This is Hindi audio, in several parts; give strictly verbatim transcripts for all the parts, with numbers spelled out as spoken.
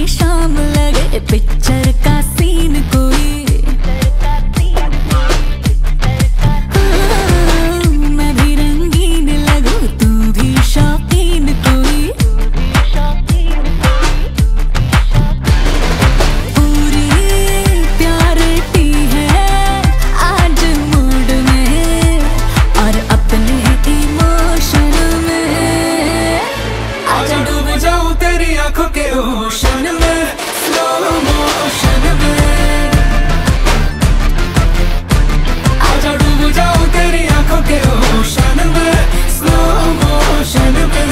शाम लगे पिक्चर का सीन कोई, मैं भी रंगीन लगूं तू भी शौकीन कोई, पूरी प्यारिटी है आज मूड में और अपने इमोशन में, आजा डूब जाऊं तेरी आंखों के ओशन में, स्लो मोशन में, आजा डूब जाऊं तेरी आंखों के ओशन में, स्लो मोशन में।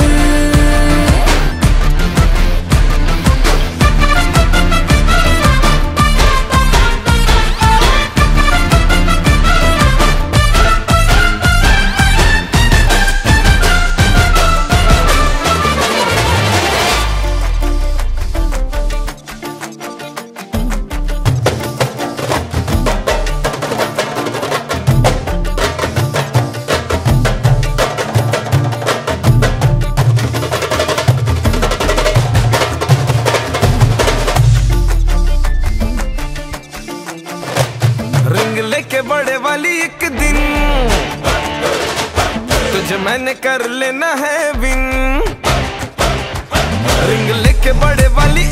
रिंग लेके बड़े वाली एक दिन तुझे मैंने कर लेना है विन, रिंग लेके बड़े वाली